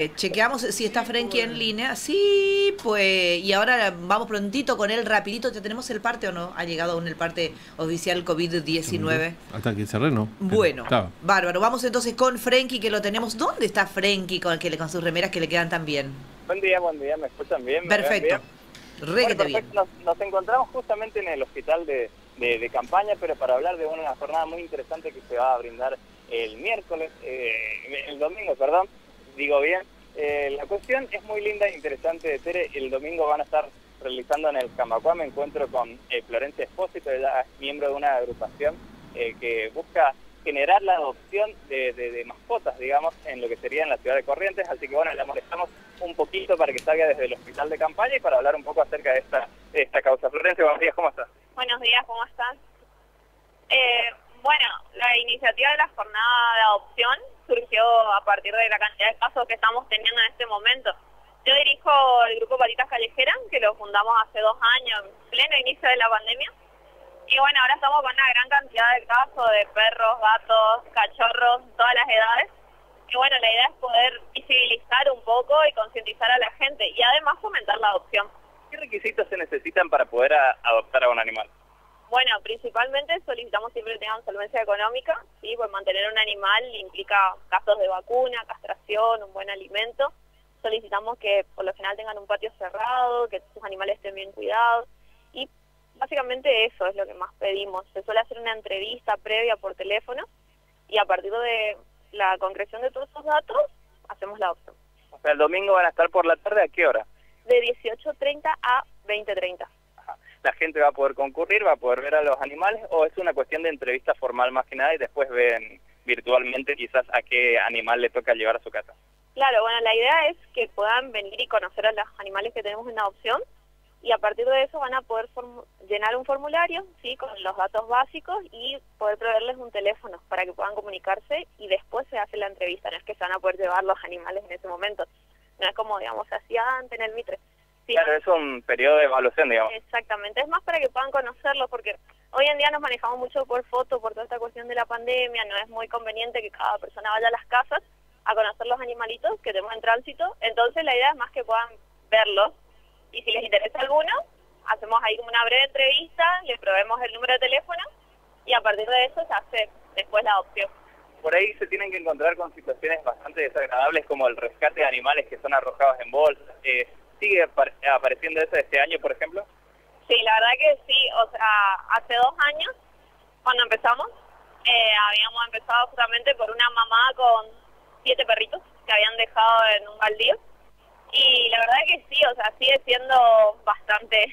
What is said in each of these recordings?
Chequeamos si está Frenkie en línea. Sí, pues. Y ahora vamos prontito con él, rapidito. ¿Ya tenemos el parte o no? Ha llegado aún el parte oficial COVID-19. Hasta que cerré, no. Bueno, Claro. bárbaro. Vamos entonces con Frenkie, que lo tenemos. ¿Dónde está Frenkie con sus remeras que le quedan tan bien? Buen día, ¿me escuchan bien? ¿Me ven Perfecto. bien? Requete bien. Perfecto. Nos encontramos justamente en el hospital de campaña, pero para hablar de una jornada muy interesante que se va a brindar el miércoles, el domingo, perdón, digo bien. La cuestión es muy linda e interesante, Tere. El domingo van a estar realizando en el Camacuá, me encuentro con Florencia Espósito. Ella es miembro de una agrupación que busca generar la adopción de mascotas, digamos, en lo que sería en la ciudad de Corrientes. Así que bueno, la molestamos un poquito para que salga desde el hospital de campaña y para hablar un poco acerca de esta causa. Florencia, buenos días, ¿cómo estás? Buenos días, ¿cómo están? Bueno, la iniciativa de la jornada de adopción surgió a partir de la cantidad de casos que estamos teniendo en este momento. Yo dirijo el grupo Patitas Callejeras, que lo fundamos hace 2 años, en pleno inicio de la pandemia. Y bueno, ahora estamos con una gran cantidad de casos de perros, gatos, cachorros, todas las edades. Y bueno, la idea es poder visibilizar un poco y concientizar a la gente y además fomentar la adopción. ¿Qué requisitos se necesitan para poder adoptar a un animal? Bueno, principalmente solicitamos siempre que tengan solvencia económica, ¿sí? Pues mantener un animal implica gastos de vacuna, castración, un buen alimento. Solicitamos que por lo general tengan un patio cerrado, que sus animales estén bien cuidados. Y básicamente eso es lo que más pedimos. Se suele hacer una entrevista previa por teléfono y a partir de la concreción de todos esos datos, hacemos la adopción. O sea, el domingo van a estar por la tarde, ¿a qué hora? De 18:30 a 20:30. ¿La gente va a poder concurrir, va a poder ver a los animales o es una cuestión de entrevista formal más que nada y después ven virtualmente quizás a qué animal le toca llevar a su casa? Claro, bueno, la idea es que puedan venir y conocer a los animales que tenemos en adopción y a partir de eso van a poder llenar un formulario, ¿sí? Con los datos básicos y poder proveerles un teléfono para que puedan comunicarse y después se hace la entrevista. No es que se van a poder llevar los animales en ese momento, no es como, digamos, se hacía antes en el Mitre. Sí, claro, es un periodo de evaluación, digamos. Exactamente, es más para que puedan conocerlos, porque hoy en día nos manejamos mucho por foto, por toda esta cuestión de la pandemia, no es muy conveniente que cada persona vaya a las casas a conocer los animalitos que tenemos en tránsito, entonces la idea es más que puedan verlos, y si les interesa alguno, hacemos ahí como una breve entrevista, les proveemos el número de teléfono, y a partir de eso se hace después la adopción. Por ahí se tienen que encontrar con situaciones bastante desagradables, como el rescate de animales que son arrojados en bolsas. ¿Sigue apareciendo eso este año, por ejemplo? Sí, la verdad que sí. O sea, hace 2 años, cuando empezamos, habíamos empezado justamente por una mamá con 7 perritos que habían dejado en un baldío. Y la verdad que sí, o sea, sigue siendo bastante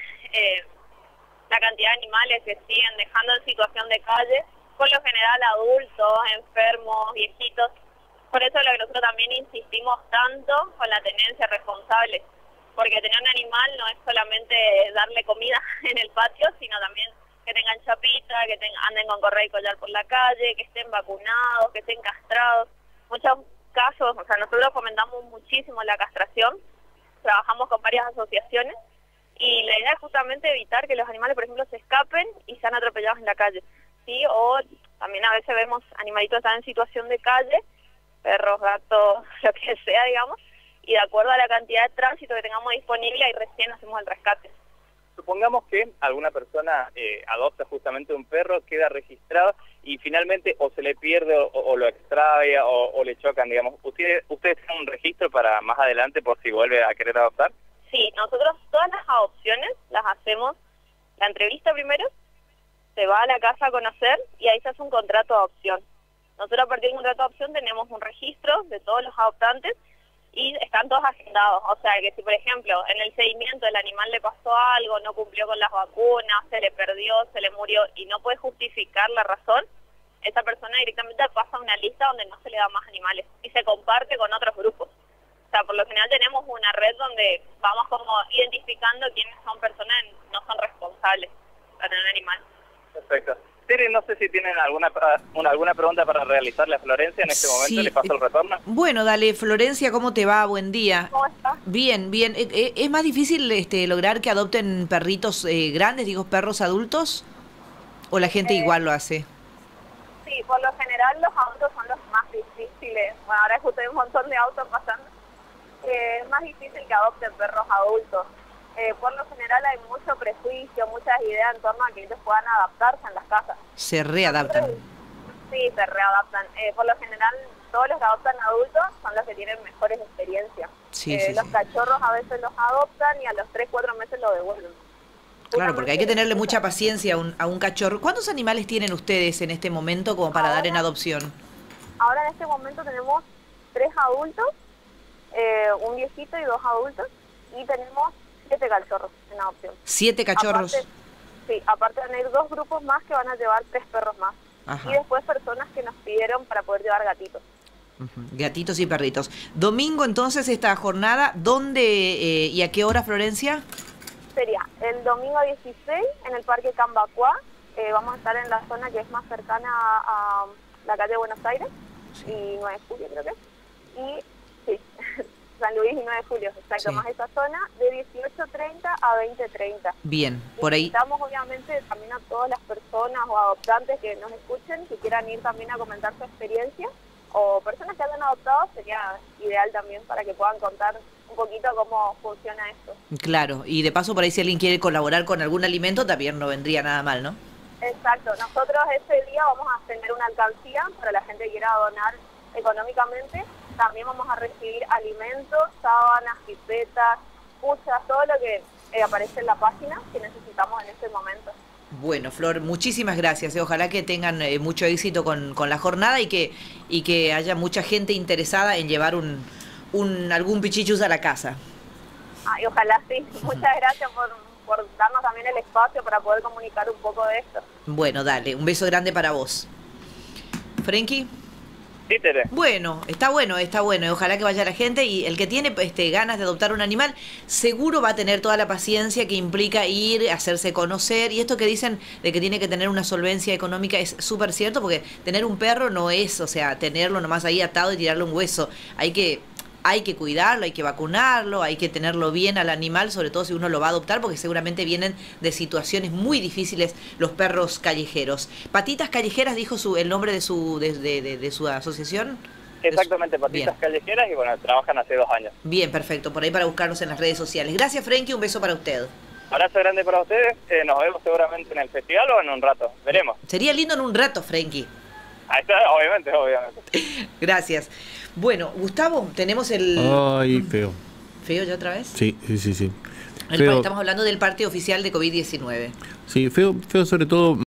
la cantidad de animales que siguen dejando en situación de calle, por lo general adultos, enfermos, viejitos. Por eso es lo que nosotros también insistimos tanto con la tenencia responsable. Porque tener un animal no es solamente darle comida en el patio, sino también que tengan chapita, que anden con correa y collar por la calle, que estén vacunados, que estén castrados. Muchos casos, o sea, nosotros fomentamos muchísimo la castración, trabajamos con varias asociaciones y la idea es justamente evitar que los animales, por ejemplo, se escapen y sean atropellados en la calle, ¿sí? O también a veces vemos animalitos que están en situación de calle, perros, gatos, lo que sea, digamos, y de acuerdo a la cantidad de tránsito que tengamos disponible, ahí recién hacemos el rescate. Supongamos que alguna persona adopta justamente un perro, queda registrado y finalmente o se le pierde o lo extravia o le chocan, digamos. ¿Ustedes tienen un registro para más adelante por si vuelve a querer adoptar? Sí, nosotros todas las adopciones las hacemos, la entrevista primero, se va a la casa a conocer y ahí se hace un contrato de adopción. Nosotros a partir de un contrato de adopción tenemos un registro de todos los adoptantes y están todos agendados, o sea que si por ejemplo en el seguimiento el animal le pasó algo, no cumplió con las vacunas, se le perdió, se le murió y no puede justificar la razón, esa persona directamente pasa a una lista donde no se le da más animales y se comparte con otros grupos. O sea, por lo general tenemos una red donde vamos como identificando quiénes son personas que no son responsables para tener un animal. Perfecto. Tere, no sé si tienen alguna pregunta para realizarle a Florencia en este momento, Sí. le paso el retorno. Bueno, dale, Florencia, ¿cómo te va? Buen día. ¿Cómo está? Bien, bien. ¿Es más difícil lograr que adopten perritos grandes, digo, perros adultos? ¿O la gente igual lo hace? Sí, por lo general los autos son los más difíciles. Bueno, ahora justo hay un montón de autos pasando. es más difícil que adopten perros adultos. Por lo general hay mucho prejuicio, muchas ideas en torno a que ellos puedan adaptarse en las casas. Se readaptan. Sí, se readaptan. Por lo general, todos los que adoptan adultos son los que tienen mejores experiencias. Sí, Los cachorros a veces los adoptan y a los 3-4 meses lo devuelven. Claro, porque hay que tenerle mucha paciencia a un cachorro. ¿Cuántos animales tienen ustedes en este momento como para dar en adopción? Ahora en este momento tenemos 3 adultos, un viejito y 2 adultos, y tenemos 7 cachorros en adopción. 7 cachorros. Aparte van a ir 2 grupos más que van a llevar 3 perros más. Ajá. Y después personas que nos pidieron para poder llevar gatitos. Gatitos y perritos. Domingo entonces esta jornada, ¿dónde y a qué hora, Florencia? Sería el domingo 16 en el Parque Cambacuá. Vamos a estar en la zona que es más cercana a la calle Buenos Aires, y 9 de julio creo que es. Y sí, San Luis y 9 de julio, exacto, más esa zona, de 18:30 a 20:30. Bien, por ahí. Invitamos obviamente también a todas las personas o adoptantes que nos escuchen, que quieran ir también a comentar su experiencia, o personas que hayan adoptado, sería ideal también para que puedan contar un poquito cómo funciona esto. Claro, y de paso por ahí si alguien quiere colaborar con algún alimento también no vendría nada mal, ¿no? Exacto, nosotros ese día vamos a tener una alcancía para la gente que quiera donar económicamente. También vamos a recibir alimentos, sábanas, pipetas, puchas, todo lo que aparece en la página que necesitamos en este momento. Bueno, Flor, muchísimas gracias. Ojalá que tengan mucho éxito con la jornada y que haya mucha gente interesada en llevar algún pichichus a la casa. Y ojalá sí. Muchas gracias por darnos también el espacio para poder comunicar un poco de esto. Bueno, dale, un beso grande para vos. ¿Frenkie? Sí, Tere. Bueno, está bueno, y ojalá que vaya la gente, y el que tiene ganas de adoptar un animal, seguro va a tener toda la paciencia que implica ir, hacerse conocer, y esto que dicen de que tiene que tener una solvencia económica es súper cierto, porque tener un perro no es, o sea, tenerlo nomás ahí atado y tirarle un hueso, hay que cuidarlo, hay que vacunarlo, hay que tenerlo bien al animal, sobre todo si uno lo va a adoptar, porque seguramente vienen de situaciones muy difíciles los perros callejeros. Patitas Callejeras dijo el nombre de su asociación. Exactamente, Patitas Callejeras, y bueno, trabajan hace 2 años. Bien, perfecto, por ahí para buscarlos en las redes sociales. Gracias, Frenkie, un beso para usted. Abrazo grande para ustedes, nos vemos seguramente en el festival o en un rato, veremos. Sería lindo en un rato, Frenkie. Ahí está, obviamente. Gracias. Bueno, Gustavo, tenemos el... Ay, feo. ¿Feo ya otra vez? Sí. Estamos hablando del parte oficial de COVID-19. Sí, feo sobre todo...